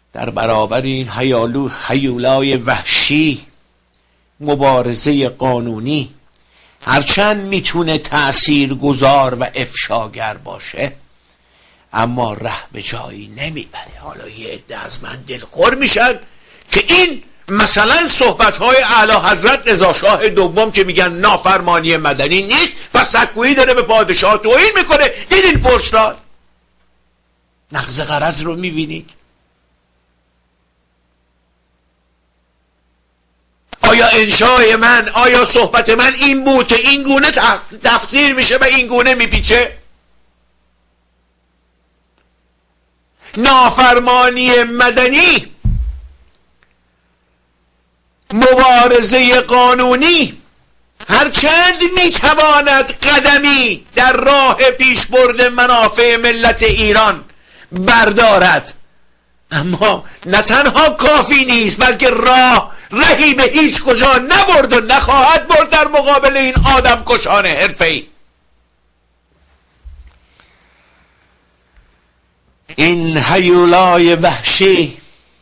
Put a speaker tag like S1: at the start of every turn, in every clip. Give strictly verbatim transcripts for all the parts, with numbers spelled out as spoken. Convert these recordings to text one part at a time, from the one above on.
S1: در برابر این هیالو هیولای وحشی مبارزه قانونی هرچند میتونه تأثیر گذار و افشاگر باشه اما ره به جایی نمیبره. حالا یه عده از من دلخور میشن که این مثلا صحبت‌های اعلی حضرت رضا شاه دوم که میگن نافرمانی مدنی نیست و سکویی داره به پادشاه توهین میکنه. دیدین فرشتاد نقض غرض رو میبینید؟ آیا انشای من، آیا صحبت من این بود که این گونه تفسیر میشه و این گونه میپیچه؟ نافرمانی مدنی، مبارزه قانونی هرچند میتواند قدمی در راه پیشبرد منافع ملت ایران بردارد اما نه تنها کافی نیست بلکه راه رهی به هیچ کجا نبرد و نخواهد برد در مقابل این آدم کشان حرفه‌ای. این هیولای وحشی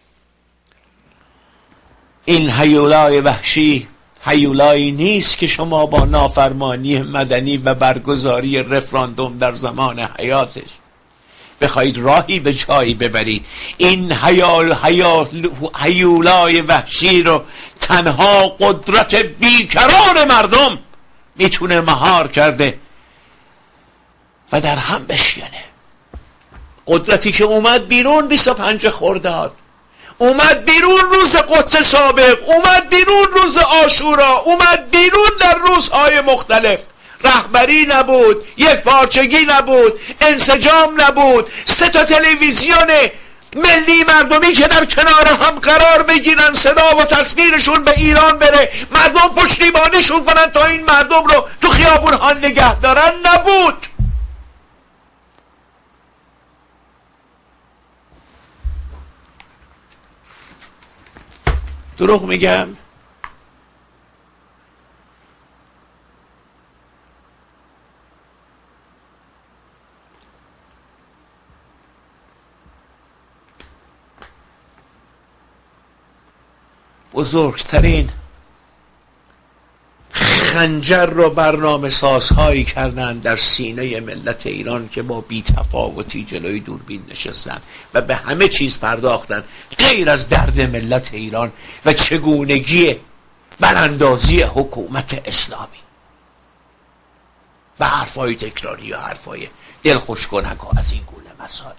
S1: این هیولای وحشی هیولایی نیست که شما با نافرمانی مدنی و برگزاری رفراندوم در زمان حیاتش بخواید راهی به جایی ببرید. این هیول هیول هیولای وحشی رو تنها قدرت بیکران مردم میتونه مهار کرده و در هم بشکنه. قدرتی که اومد بیرون بیست و پنج خرداد، اومد بیرون روز قدس سابق، اومد بیرون روز عاشورا، اومد بیرون در روزهای مختلف. رهبری نبود، یک پارچگی نبود، انسجام نبود، سه تا تلویزیون ملی مردمی که در کنار هم قرار بگیرن صدا و تصویرشون به ایران بره، مردم پشتیبانیشون کنن تا این مردم رو تو خیابون ها نگه دارن نبود. دروغ میگم؟ بزرگترین خنجر رو برنامه سازهایی کردن در سینه ملت ایران که با بی‌تفاوتی جلوی دوربین نشستن و به همه چیز پرداختن غیر از درد ملت ایران و چگونگی براندازی حکومت اسلامی و حرفای تکراری و حرفای دلخوش کنک و از این گونه مسائل.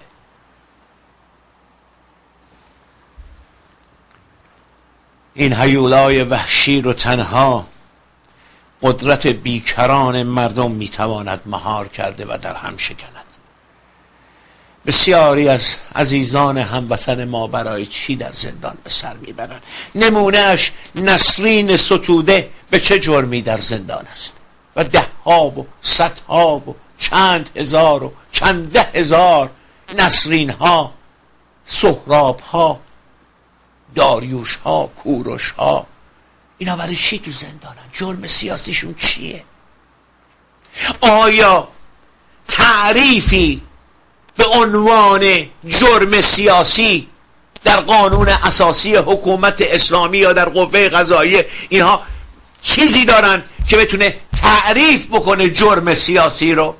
S1: این هیولای وحشی رو تنها قدرت بیکران مردم میتواند مهار کرده و در هم شکند. بسیاری از عزیزان هموطن ما برای چی در زندان به سر میبرند؟ نمونهش نسرین ستوده به چه جرمی در زندان است و ده ها و صد ها و چند هزار و چند ده هزار نسرین ها، سهراب ها، داریوش ها، کوروش ها، اینا برای چی تو زندانن؟ جرم سیاسیشون چیه؟ آیا تعریفی به عنوان جرم سیاسی در قانون اساسی حکومت اسلامی یا در قوه قضاییه اینها چیزی دارن که بتونه تعریف بکنه جرم سیاسی رو؟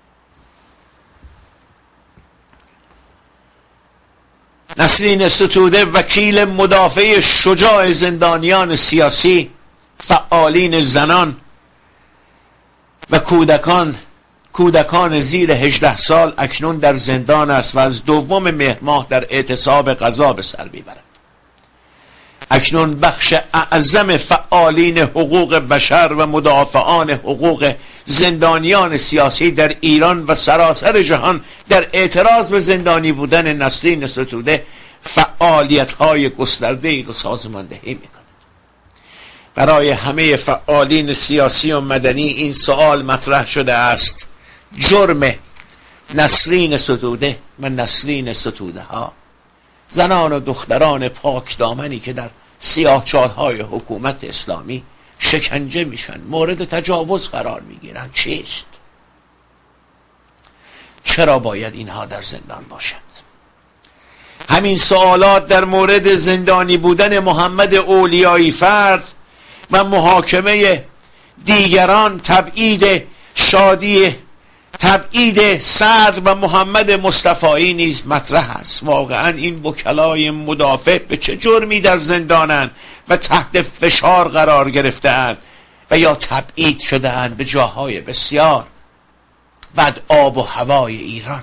S1: نسرین ستوده وکیل مدافع شجاع زندانیان سیاسی، فعالین زنان و کودکان کودکان زیر هجده سال اکنون در زندان است و از دوم مهر ماه در اعتصاب قضا به سر میبرد. اکنون بخش اعظم فعالین حقوق بشر و مدافعان حقوق زندانیان سیاسی در ایران و سراسر جهان در اعتراض به زندانی بودن نسرین ستوده فعالیت‌های گسترده‌ای را سازماندهی می‌کند. برای همه فعالین سیاسی و مدنی این سوال مطرح شده است: جرم نسرین ستوده و نسرین ستوده ها، زنان و دختران پاک دامنی که در سیاهچال‌های حکومت اسلامی شکنجه میشن، مورد تجاوز قرار میگیرن، چیست؟ چرا باید اینها در زندان باشند؟ همین سوالات در مورد زندانی بودن محمد اولیایی فرد و محاکمه دیگران، تبعید شادی تبعید صدر و محمد مصطفی نیز مطرح است. واقعا این وکلای مدافع به چه جرمی در زندانند و تحت فشار قرار گرفته‌اند و یا تبعید شده‌اند به جاهای بسیار بد آب و هوای ایران؟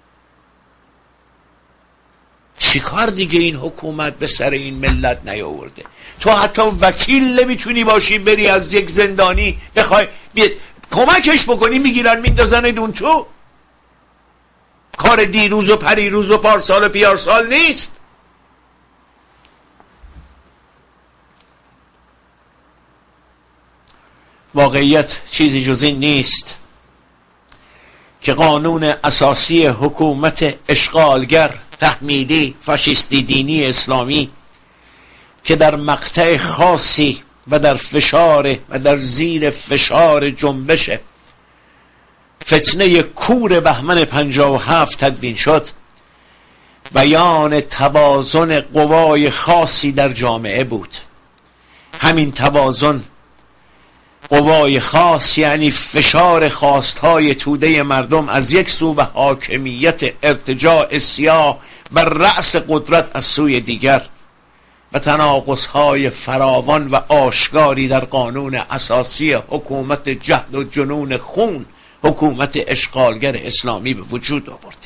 S1: چیکار دیگه این حکومت به سر این ملت نیاورده؟ تو حتی وکیل نمیتونی باشی بری از یک زندانی بخوای کمکش بکنی، میگیرن میندازن اون تو. کار دیروز و پریروز و پارسال و پیارسال نیست. واقعیت چیزی جز این نیست که قانون اساسی حکومت اشغالگر، تحمیلی، فاشیستی دینی اسلامی که در مقطع خاصی و در فشار و در زیر فشار جنبش فتنه کور بهمن پنجاه و هفت تدوین شد، بیان توازن قوای خاصی در جامعه بود. همین توازن قوای خاص یعنی فشار خواستهای توده مردم از یک سو و حاکمیت ارتجاع سیاه بر رأس قدرت از سوی دیگر و تناقض‌های فراوان و آشکاری در قانون اساسی حکومت جهل و جنون خون، حکومت اشغالگر اسلامی به وجود آورده.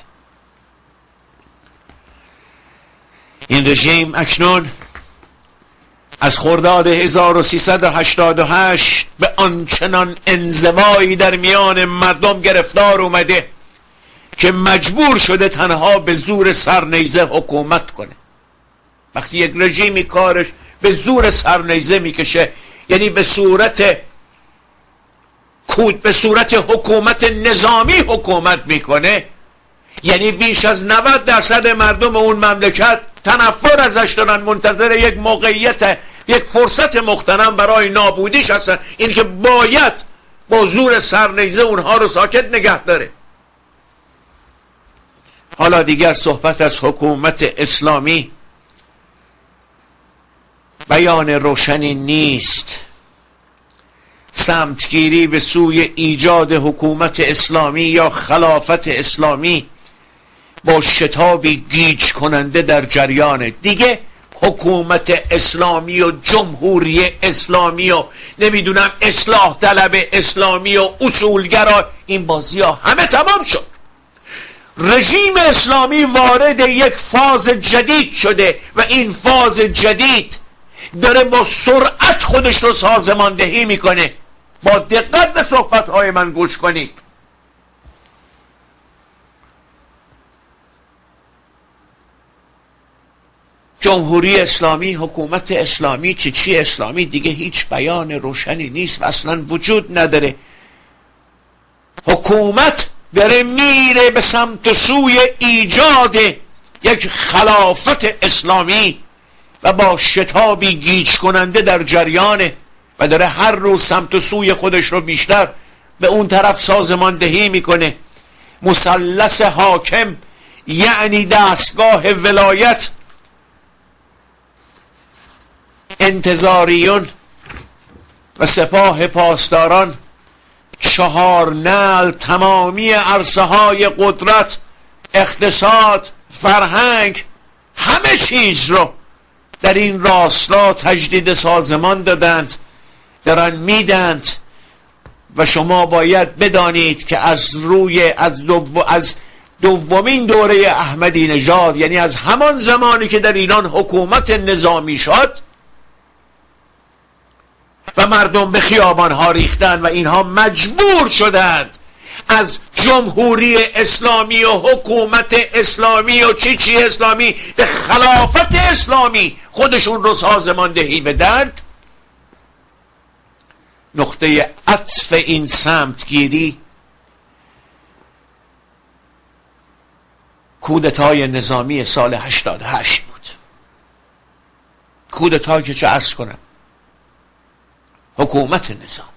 S1: این رژیم اکنون از خرداد هزار و سیصد و هشتاد و هشت به آنچنان انزوایی در میان مردم گرفتار اومده که مجبور شده تنها به زور سرنیزه حکومت کنه. وقتی یک رژیمی کارش به زور سرنیزه میکشه، یعنی به صورت کود به صورت حکومت نظامی حکومت میکنه، یعنی بیش از نود درصد مردم اون مملکت تنفر ازش دارن، منتظر یک موقعیت، یک فرصت مغتنم برای نابودیش هستن. این که باید با زور سرنیزه اونها رو ساکت نگه داره. حالا دیگر صحبت از حکومت اسلامی بیان روشنی نیست. سمتگیری به سوی ایجاد حکومت اسلامی یا خلافت اسلامی با شتابی گیج کننده در جریان. دیگه حکومت اسلامی و جمهوری اسلامی و نمیدونم اصلاح طلب اسلامی و اصولگرا، این بازی ها همه تمام شد. رژیم اسلامی وارد یک فاز جدید شده و این فاز جدید داره با سرعت خودش رو سازماندهی میکنه. با دقت به صحبتهای من گوش کنید. جمهوری اسلامی، حکومت اسلامی، چی چی اسلامی، دیگه هیچ بیان روشنی نیست و اصلا وجود نداره. حکومت داره میره به سمت سوی ایجاد یک خلافت اسلامی و با شتابی گیج کننده در جریانه و داره هر روز سمت و سوی خودش رو بیشتر به اون طرف سازماندهی میکنه. مثلث حاکم یعنی دستگاه ولایت، انتظاریون و سپاه پاسداران، چهار نعل، تمامی عرصه های قدرت، اقتصاد، فرهنگ، همه چیز رو در این راستا تجدید سازمان دادند، دارن میدند. و شما باید بدانید که از روی از, دو از دومین دوره احمدی نژاد، یعنی از همان زمانی که در ایران حکومت نظامی شد و مردم به خیابان ها ریختند و اینها مجبور شدند از جمهوری اسلامی و حکومت اسلامی و چی چی اسلامی به خلافت اسلامی خودشون رو سازماندهی بدند. نقطه عطف این سمتگیری کودتای نظامی سال هشتاد و هشت بود. کودتای که چه عرض کنم، حکومت نظام.